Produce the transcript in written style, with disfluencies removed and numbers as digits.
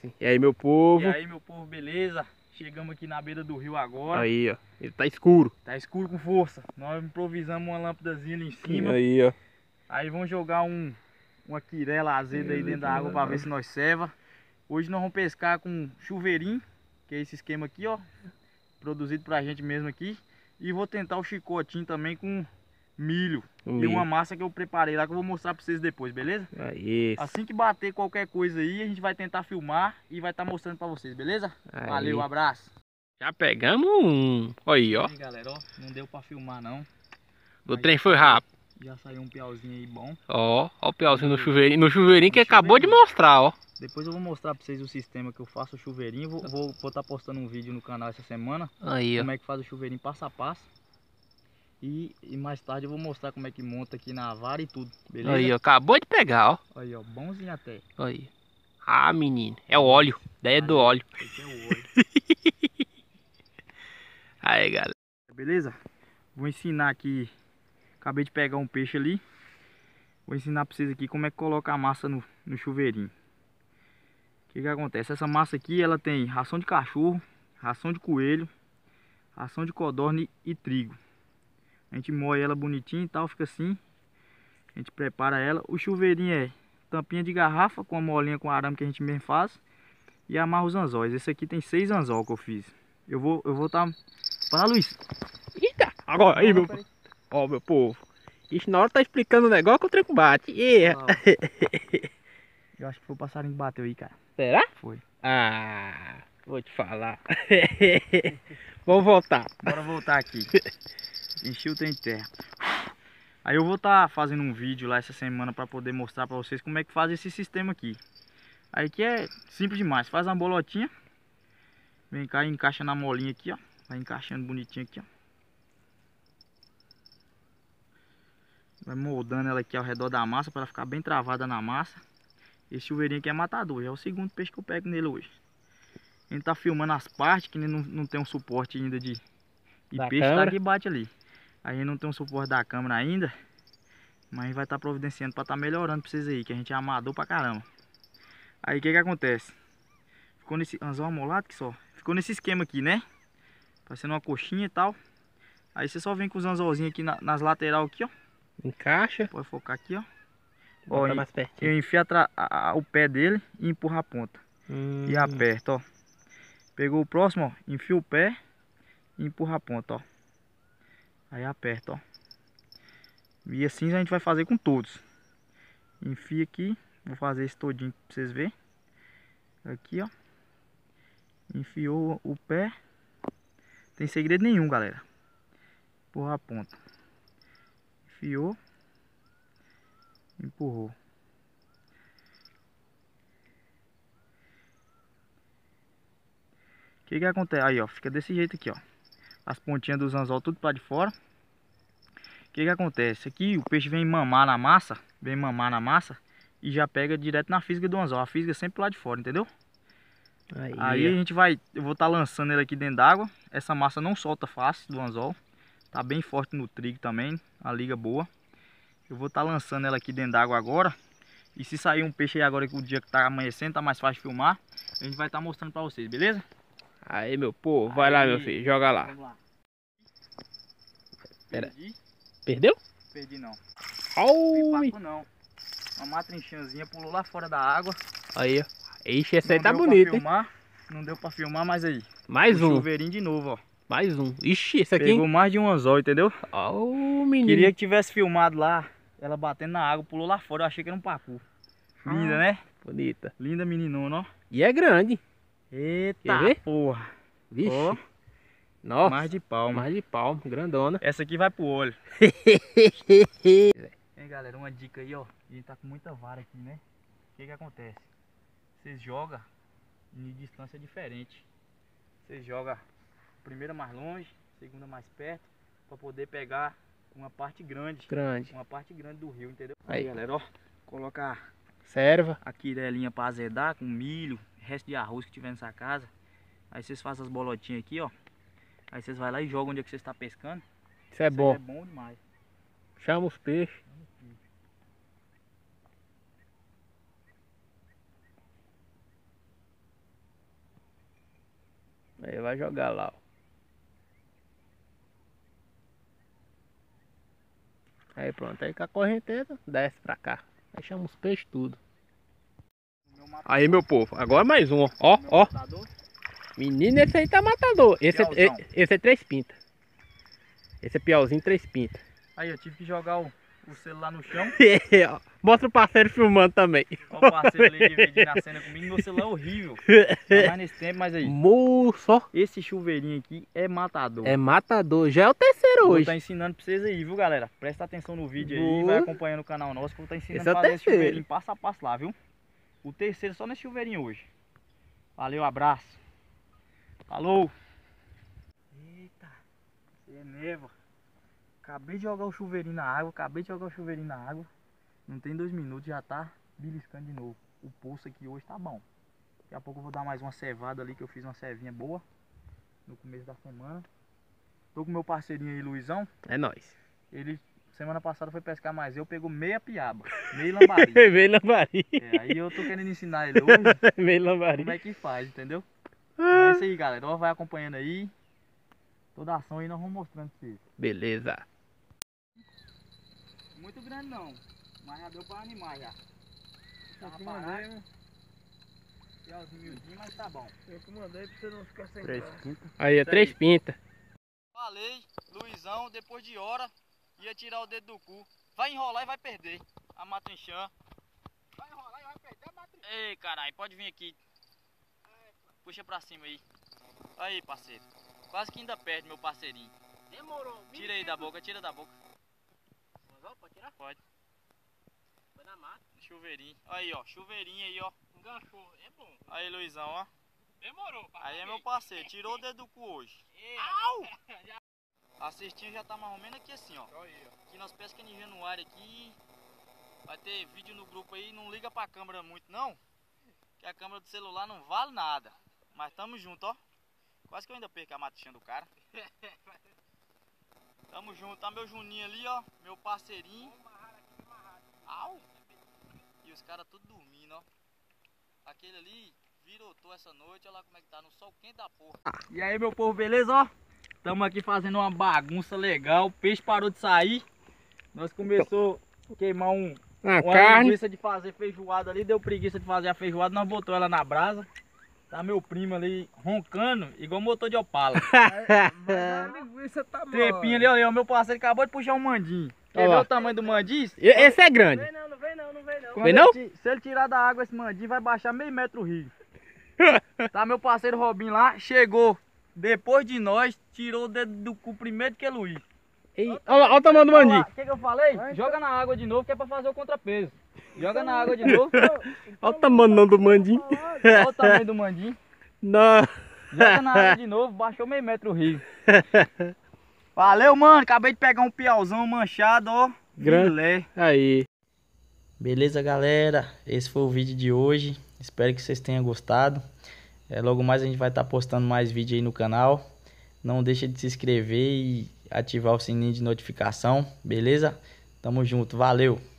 assim. E aí, meu povo? E aí, meu povo, beleza? Chegamos aqui na beira do rio agora. Aí, ó. Ele tá escuro. Tá escuro com força. Nós improvisamos uma lâmpadazinha ali em cima. Aí, ó. Aí vamos jogar uma quirela azeda aí dentro da água pra ver se nós ceva. Hoje nós vamos pescar com chuveirinho, que é esse esquema aqui, ó. Produzido pra gente mesmo aqui. E vou tentar o chicotinho também com milho. E uma massa que eu preparei lá que eu vou mostrar pra vocês depois, beleza? Aí. Assim que bater qualquer coisa aí, a gente vai tentar filmar e vai estar mostrando pra vocês, beleza? Aí. Valeu, abraço. Já pegamos um. Aí, ó. Aí, galera, ó, não deu pra filmar não. O trem foi rápido. Já saiu um piauzinho aí bom. Ó o piauzinho no chuveirinho. No chuveirinho que acabou de mostrar, ó. Depois eu vou mostrar pra vocês o sistema que eu faço o chuveirinho. Vou estar postando um vídeo no canal essa semana. Aí, ó. Como é que faz o chuveirinho passo a passo. E mais tarde eu vou mostrar como é que monta aqui na vara e tudo, beleza? Aí, ó. Acabou de pegar, ó. Aí, ó, bonzinho até. Aí. Ah, menino. É o óleo. Daí é do óleo. Esse é o óleo. Aí, galera. Beleza? Vou ensinar aqui. Acabei de pegar um peixe ali. Vou ensinar pra vocês aqui como é que coloca a massa no chuveirinho. O que acontece? Essa massa aqui, ela tem ração de cachorro, ração de coelho, ração de codorna e trigo. A gente moe ela bonitinho e tal, fica assim. A gente prepara ela. O chuveirinho é tampinha de garrafa com a molinha com arame que a gente mesmo faz. E amarra os anzóis. Esse aqui tem 6 anzol que eu fiz. Eu vou tá... Fala, Luiz. Eita. Agora, aí, meu povo. Ó, meu povo. Isso na hora tá explicando o negócio que o trem bate. Eu acho que foi o passarinho que bateu aí, cara. Será? Foi. Ah, vou te falar. Vamos voltar. Bora voltar aqui. Enchi o trem de terra. Aí eu vou estar fazendo um vídeo lá essa semana para poder mostrar para vocês como é que faz esse sistema aqui. Aí que é simples demais. Faz uma bolotinha. Vem cá e encaixa na molinha aqui, ó. Vai encaixando bonitinho aqui, ó. Vai moldando ela aqui ao redor da massa para ela ficar bem travada na massa. Esse chuveirinho aqui é matador. Já é o segundo peixe que eu pego nele hoje. A gente tá filmando as partes que não tem um suporte ainda de peixe, tá aqui bate ali. Aí não tem um suporte da câmera ainda. Mas a gente vai estar providenciando para estar melhorando pra vocês aí, que a gente é amador pra caramba. Aí o que acontece? Ficou nesse anzol amolado que só. Ficou nesse esquema aqui, né? Parecendo uma coxinha e tal. Aí você só vem com os anzolzinhos aqui nas lateral aqui, ó. Encaixa. Pode focar aqui, ó. Bota mais pertinho. Eu enfio o pé dele e empurro a ponta. E aperta, ó. Pegou o próximo, ó. Enfia o pé e empurra a ponta, ó. Aí aperta, ó. E assim a gente vai fazer com todos. Enfia aqui. Vou fazer esse todinho pra vocês verem. Aqui, ó. Enfiou o pé. Tem segredo nenhum, galera. Empurra a ponta. Enfiou. Empurrou. O que acontece? Aí, ó. Fica desse jeito aqui, ó. As pontinhas dos anzol tudo para de fora. O que acontece? Aqui o peixe vem mamar na massa. Vem mamar na massa. E já pega direto na fisga do anzol. A fisga é sempre lá de fora, entendeu? Aí a gente vai... Eu vou estar lançando ele aqui dentro d'água. Essa massa não solta fácil do anzol. Tá bem forte no trigo também. A liga boa. Eu vou estar lançando ela aqui dentro d'água agora. E se sair um peixe aí agora que o dia que tá amanhecendo, tá mais fácil de filmar. A gente vai estar mostrando pra vocês, beleza? Aí, meu povo. Vai lá, meu filho. Joga lá. Vamos lá. Perdi. Perdeu? Perdi não. Oi. Não. Uma matrinchinhazinha pulou lá fora da água. Aí, ó. Ixi, esse aí tá Não deu bonito, pra hein? filmar, não deu pra filmar, mas aí. Mais um. Chuveirinho de novo, ó. Mais um. Ixi, esse aqui. Pegou mais de um anzol, entendeu? Ó, o menino. Queria que tivesse filmado lá, ela batendo na água, pulou lá fora. Eu achei que era um pacu. Linda, né? Bonita. Linda meninona, ó. E é grande. Eita, quer ver? porra. Vixe. Ó, nossa. mais de palma. Mais de palma, grandona. Essa aqui vai pro olho. Hein, galera, uma dica aí, ó. A gente tá com muita vara aqui, né? O que acontece? Vocês jogam em distância diferente. Vocês jogam primeira mais longe, segunda mais perto, para poder pegar uma parte grande. Uma parte grande do rio, entendeu? Aí, galera, ó. Coloca serva a quirelinha para azedar com milho, resto de arroz que tiver nessa casa. Aí vocês fazem as bolotinhas aqui, ó. Aí vocês vão lá e jogam onde é que você está pescando. Isso é bom. É bom demais. Chama os peixes. Aí vai jogar lá, ó. Aí pronto, aí com a correnteza desce pra cá. Aí chama os peixes tudo. Aí meu povo, agora mais um, ó, ó. Menino, esse aí tá matador. Esse é 3 pintas. Esse é piauzinho 3 pintas. Aí eu tive que jogar o celular no chão. Mostra o parceiro filmando também. Olha o parceiro ali dividindo a cena comigo. Meu celular é horrível. Tá mais nesse tempo, mas aí. Moço, Esse chuveirinho aqui é matador. é matador. Já é o terceiro Vou hoje. estar ensinando pra vocês aí, viu, galera? Presta atenção no vídeo aí, Boa. vai acompanhando o canal nosso que eu vou estar ensinando Esse é a o fazer esse terceiro. chuveirinho passo a passo lá, viu? O terceiro só nesse chuveirinho hoje. Valeu, abraço. Falou. Eita, você é neva. Acabei de jogar o chuveirinho na água, Não tem 2 minutos, já tá beliscando de novo. O poço aqui hoje tá bom. Daqui a pouco eu vou dar mais uma cevada ali, que eu fiz uma cevinha boa no começo da semana. Tô com meu parceirinho aí, Luizão. É nóis. Ele, semana passada, foi pescar mais eu, pegou meia piaba, meio lambari. Meio lambari. É, aí eu tô querendo ensinar ele hoje Meio lambari. como é que faz, entendeu? É isso aí, galera. Ó, vai acompanhando aí. Toda a ação aí nós vamos mostrando pra vocês. Beleza. Muito grande não, mas já deu pra animar já. Tava Eu parado, mandei, piauzinho miudinho, mas tá bom. eu que mandei pra você não ficar sem 3 graça. pintas. Aí, é Isso 3 aí. pintas. Falei, Luizão, depois de hora, ia tirar o dedo do cu. Vai enrolar e vai perder a matrinchã. Vai enrolar e vai perder a matrinchã. Ei, caralho, pode vir aqui. Puxa pra cima aí. Aí, parceiro. Quase que ainda perde, meu parceirinho. Demorou. Tira aí da boca, tira da boca. Pode tirar? Pode. Foi na mata. Chuveirinho. Aí, ó, chuveirinho aí, ó. Enganchou. É bom. Aí, Luizão, ó. Demorou. Aí é meu parceiro, tirou o dedo do cu hoje. Au! A cestinha já tá mais ou menos aqui assim, ó. Aqui nós pescamos em Januário aqui. Vai ter vídeo no grupo aí, não liga pra câmera muito não. Que a câmera do celular não vale nada. Mas tamo junto, ó. Quase que eu ainda perco a matichinha do cara. Tamo junto, tá meu Juninho ali, ó. Meu parceirinho. Au! E os caras tudo dormindo, ó. Aquele ali virotou essa noite, olha lá como é que tá, no sol quente da porra. E aí, meu povo, beleza, ó? Tamo aqui fazendo uma bagunça legal, o peixe parou de sair. Nós começou a queimar uma Carne. linguiça de fazer feijoada ali, deu preguiça de fazer a feijoada, nós botou ela na brasa. Tá meu primo ali roncando, igual motor de Opala. Mas a linguiça tá boa. Trepinho ali, ó, meu parceiro acabou de puxar um mandim. Quer Olha ver lá. o tamanho do mandim? Esse é grande. Vem não, não vem não, não vem não. Quando Vem não? se ele tirar da água esse mandim, vai baixar meio metro o rio. Tá meu parceiro Robinho lá, chegou depois de nós, tirou o dedo do cu primeiro que Luiz. Olha o tamanho do mandi. O que eu falei? Joga na água de novo que é pra fazer o contrapeso. Joga na água de novo. Olha o tamanho do mandim. Olha o tamanho do mandim. Não. Joga na água de novo, baixou meio metro o rio. Valeu, mano. Acabei de pegar um piauzão manchado, ó. Grande. Filé. Aí. Beleza, galera? Esse foi o vídeo de hoje. Espero que vocês tenham gostado. Logo mais a gente vai estar postando mais vídeo aí no canal. Não deixa de se inscrever e ativar o sininho de notificação, beleza? Tamo junto, valeu!